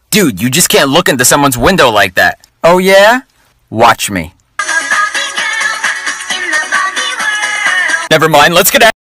Dude, you just can't look into someone's window like that. Oh yeah? Watch me. Never mind, let's get out.